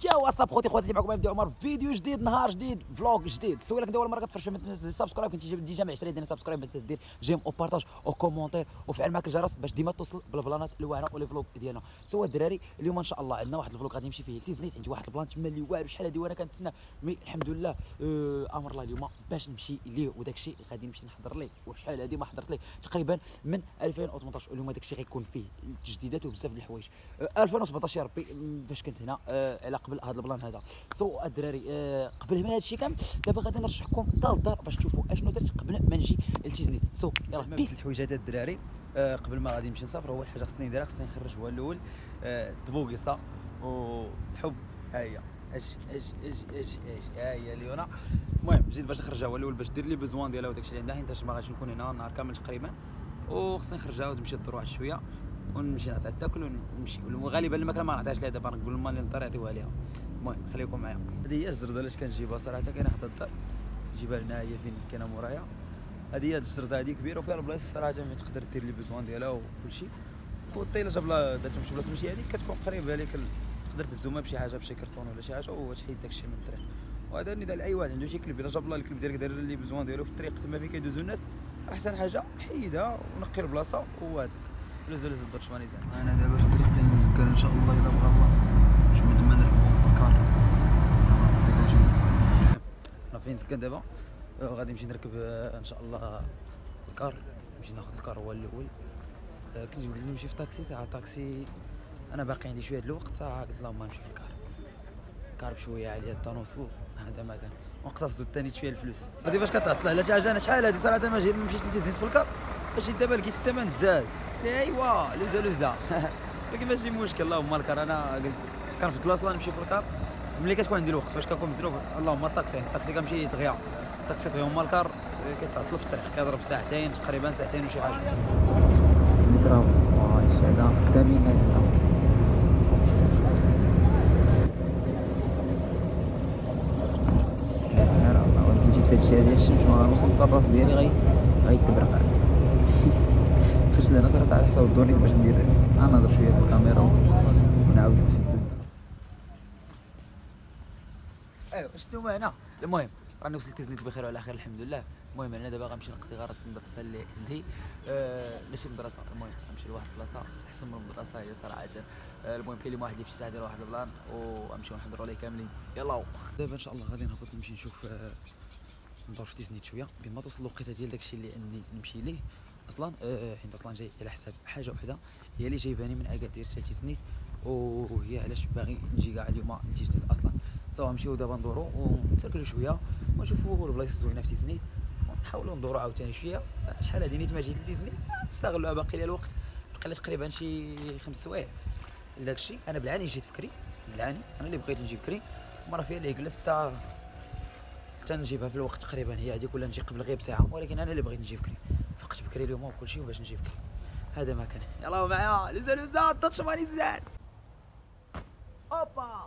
يا واتساب خوتي خواتاتي، معكم عبد عمر، فيديو جديد، نهار جديد، فلوق جديد. سولك انت اول مره كتفرج ما تنسى سبسكرايب، كنتي ديجا معشري دير سبسكرايب، ما تنسى دير جيم او بارطاج او كومونتير وفعل معاك الجرس باش ديما توصل بالبلانات الواعره ولي فلوق ديالنا. سوا الدراري اليوم ان شاء الله عندنا واحد الفلوق غادي يمشي فيه لتيزنيت، عندي واحد البلان تما اللي واعر شحال هادي وانا كنتسنى، مي الحمد لله امر الله اليوم باش نمشي ليه، وداك الشيء غادي نمشي نحضر ليه، وشحال هادي ما حضرت ليه تقريبا من 2018. واليوم داك الشيء غيكون فيه تجديدات وبزاف ديال الحوايج. 2017 يا ربي فاش كنت هنا على قبل هذا البلان هذا. سو الدراري قبل من هذا الشيء كامل دابا غادي نرجعكم حتى للدار باش تشوفوا اشنو درت قبل ما نجي لتيزنيت. سو يلاه بيس الحوايج هذا الدراري. قبل ما غادي نمشي نسافر، اول حاجه خصني نديرها خصني نخرج هو الاول الطبوقيصه وحب. ها هي اش ها هي ليونا. المهم جيت باش نخرجها هو الاول باش دير لي بوزوان ديالها وداك الشيء اللي عندها، حيت ما غاديش نكون هنا النهار كامل تقريبا، وخصني نخرجها ونمشي ندور واحد شويه ونمشي نعطيها تاكل ونمشي. وغالبا الماكله ما نعطيهاش لها دابا، نقول لما اللي نضطر يعطيوها ليها. المهم خليكم معايا. هذه هي الجرده علاش كنجيبها صراحه، كاينه حتى الدار نجيبها لنا هي فين كاينه مورايا. هذه هي الجرده هذه كبيره وفيها البلايص صراحه فين تقدر دير لي بيزوان ديالها وكلشي. والطيله جاب لها درتهم شي بلاصه ماشي هذيك كتكون قريبه لك، تقدر تهزوها بشي حاجه بشي كرتون ولا شي حاجه وتحيد داك الشيء من الطريق. وهذا النداء لاي واحد عنده شي كلب، الا جاب الله الكلب ديالك داير لي بيزوان ديالو في الطريق تما فين كيدوزو الناس، احسن حاجه حيدها ونقي البلاصه وهذاك لوز الدور شمالي زين. انا دابا في الطريق ديال الزكار ان شاء الله الا بغى الله باش من تما نركبوا الكار. انا فين سكن دابا، غادي نمشي نركب ان شاء الله الكار، نمشي ناخذ الكار هو الاول. كنت قلت نمشي في طاكسي، ساعه طاكسي انا باقي عندي شويه د الوقت، ساعه قلت اللهم نمشي في الكار بشويه عليا حتى نوصلوا. هذا ما كان ونقتصدوا الثاني شويه الفلوس. هادي فاش كتعطل على شي حاجه، انا شحال هادي صراحه ما مشيت لتيزنيت في الكار، باش دابا لقيت الثمن تزاد، قلت لها ايوا لوزه ولكن ماشي مشكل. اللهم الكار انا قلت كنفضل اصلا نمشي في الكار ملي كتكون عندي الوقت، فاش كنكون مزروب اللهم الطاكسي كنمشي دغيا الطاكسي دغيا، هما الكار كيتعطلوا في الطريق كيضرب ساعتين تقريبا، ساعتين وشي حاجه. نضرب الشهاده قدامي نازل هادشي ديال الشمس ما غنوصل الراس ديالي غيتبرق. خرجت لهنا صراحه على حساب الدونيت باش ندير نهضر شويه بالكاميرا ونعاود نسد. ايوا شنو ما هنا. المهم راني وصلت تيزنيت بخير وعلى خير الحمد لله. المهم انا دابا غنمشي نقضي غرض في المدرسه اللي عندي، ماشي مدرسه، المهم غنمشي لواحد البلاصه احسن من المدرسه هي صراحه. المهم كاين لي واحد اللي في واحد البلان وغنمشيو نحضروا عليه كاملين. يلا دابا ان شاء الله غادي نهبط نمشي نشوف ندور في تيزنيت شويه بما توصل الوقيته ديال داكشي اللي عندي نمشي ليه اصلا. حيت اصلا جاي على حساب حاجه وحده هي اللي جايباني من اكادير حتى تيزنيت، وهي علاش باغي نجي كاع اليوم لتيزنيت اصلا. سوا نمشيو دابا ندورو ونتسركلو شويه ونشوفوا البلايص الزوينه في تيزنيت، ونحاولوا ندورو عاوتاني شويه. شحال هادي نيت ما جيت لتيزنيت، نستغلوها باقي لي الوقت، باقي لي تقريبا شي 5 سوايع لداكشي. انا بالعاني جيت بكري، بالعاني انا اللي بغيت نجي بكري، المره فيها اللي جلست حتى نجيبها في الوقت تقريبا هي هذيك، ولا نجي قبل غير بساعه، ولكن انا اللي بغيت نجي بكري، فقت بكري اليوم وكل شيء باش نجي بكري. هذا ما كان. يلاه معايا لوزه طش ماني زين. اوبا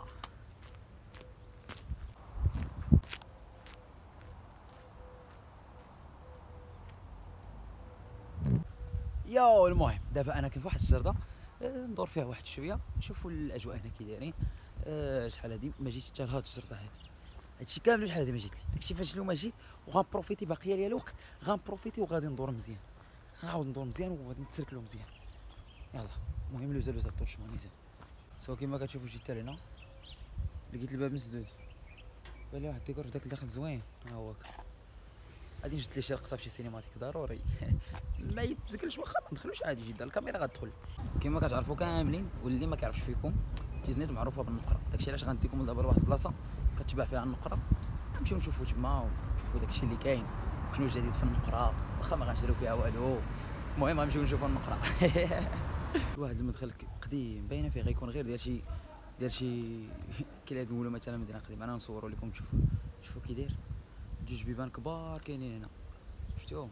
ياو. المهم دابا انا كاين في واحد الجرده ندور فيها واحد شويه، نشوفوا الاجواء هنا كي دايرين. شحال هادي ما جيتش حتى لهاد الجرده هادشي كامل شحال هادي ما جيت لي، داكشي فاش اليوم جيت وغنبروفيتي باقي ليا الوقت، غنبروفيتي وغادي ندور مزيان، غنعاود ندور مزيان وغادي نتسركلو مزيان. يلا المهم لوزه الدور شمال مزيان. سوا كيما كتشوفوا جيت هنا لقيت الباب مسدود، بان لي واحد الديكور داك الداخل زوين. ها هو غادي نجد لي شي لقطه في شي سينماتيك ضروري ما يتزكلش واخا ما ندخلوش عادي جدا، الكاميرا غتدخل. كما كتعرفوا كاملين واللي ما كيعرفش فيكم تيزنيت معروفه بالنقره، داكشي علاش غنديكم دابا لواحد البلاصه كتباع فيها النقره، نمشيو نشوفوا تما ونشوفوا داكشي اللي كاين، شنو جديد في النقره، واخا ما غنشريو فيها والو. المهم غنمشيو نشوفوا النقره. واحد المدخل قديم باينه فيه غيكون غير ديال شي كي نقولوا مثلا مدينه قديمه. انا نصوروا لكم شوفوا كي داير، جوج بيبان كبار كاينين هنا، شفتوهم؟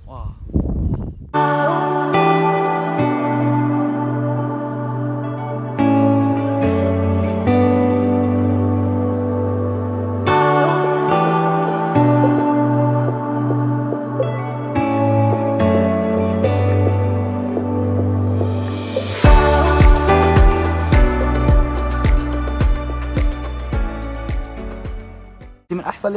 واه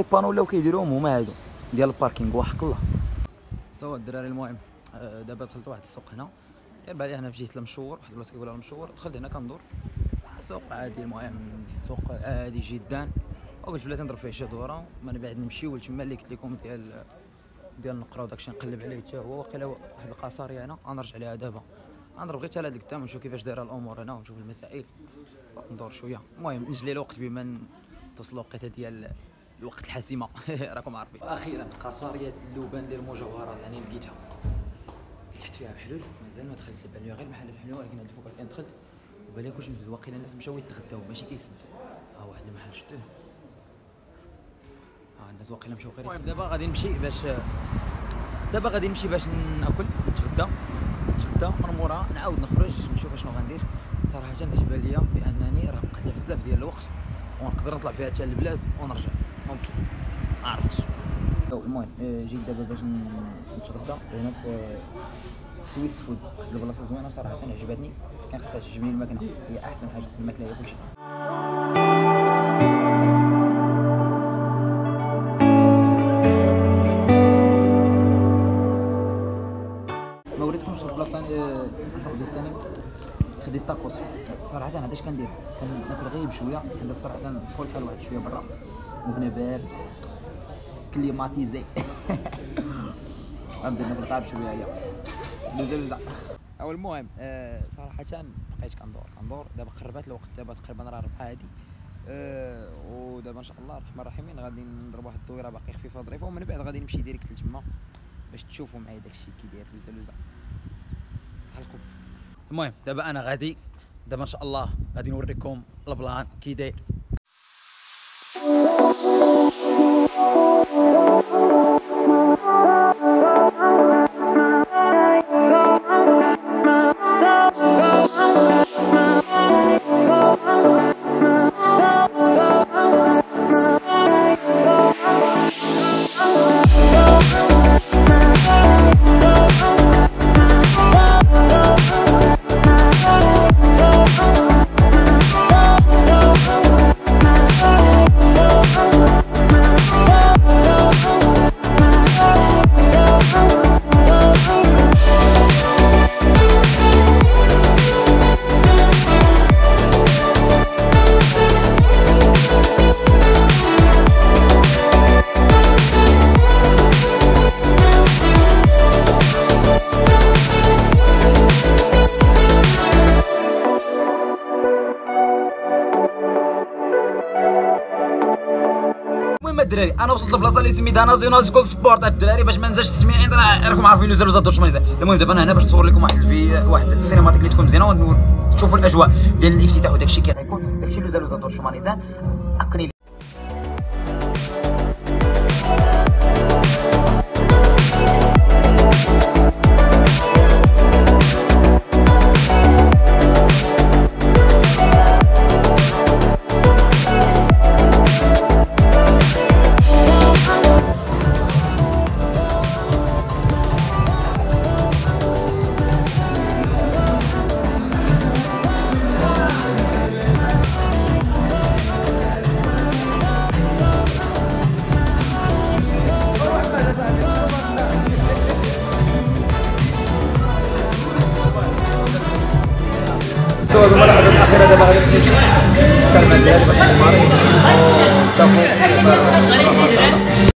بانو ولاو كيديروهم هما هادو ديال الباركينغ وحق الله. سوا الدراري المهم دابا دخلت واحد السوق هنا بالي هنا في جهه المشور، واحد البلاصه كيقولها المشور. دخلت هنا كندور سوق عادي، المهم سوق عادي جدا، وقلت بلاتي نضرب فيه شي دوره من بعد نمشيو لتما اللي قلت لكم ديال النقره وداكشي نقلب عليه حتى هو. واقيلا واحد القصاريه هنا غنرجع ليها دابا، غنضرب غير حتى لهاد القدام ونشوف كيفاش دايره الامور هنا ونشوف المسائل ندور شويه. المهم نجلي الوقت بما توصل الوقيته ديال الوقت الحاسمه راكم عارفين. اخيرا قصاريه اللبان ديال المجوهرات يعني لقيتها، تحت فيها بحلول مازال ما دخلت لبان غير محل الحلول، ولكن هاد الفوق كان دخلت وبالي كلشي مزيد. واقيلا الناس مشاو يتغداو ماشي كيسدوا. ها واحد المحل شفتوه، الناس واقيلا مشاو غير. المهم دابا غادي نمشي باش ناكل نتغدى من مورا نعاود نخرج نشوف اشنو غندير. صراحه كتبان ليا بانني راه بقات لي بزاف ديال الوقت ونقدر نطلع فيها حتى للبلاد ونرجع، ممكن ما عرفتش. المهم جيت دابا باش نتغدى هنا في تويست فود، واحد البلاصه زوينه صراحه عجبتني، كان خصها تعجبني الماكله، هي احسن حاجه الماكله هي كلشي. ما وريتكمش البلاط الثاني، خديت تاكوس. صراحه انا هاداش كندير، كناكل غير بشويه، حيت الصراحه كنسخن الحال واحد شويه برا وهنا بارد كليماتيزي غنبدا ناكل غير بشويه هي لوزه. او المهم صراحه بقيت كندور دابا قربات الوقت، دابا تقريبا راه 4 هادي ودابا ان شاء الله الرحمن الرحيم غادي نضرب واحد الدويره باقي خفيفه ظريفه، ومن بعد غادي نمشي ديريكت لتما باش تشوفوا معايا داكشي كي داير لوزه حلقوا. المهم دابا انا غادي دابا ان شاء الله غادي نوريكم البلان كي داير. الدراري انا وصلت لبلاصه اللي سميتها ناسيونال سكول سبورت الدراري، باش ما ننساش السميعين راكم عارفين لوزا دور شمال. المهم دابا انا هنا باش نصور لكم واحد السينماتيك اللي تكون مزيانه وتشوفوا الاجواء ديال الافتتاح وداكشي كي غيكون داكشي لوزا دور شمال. اقني هذوما اللحظات الاخيره. دابا غادي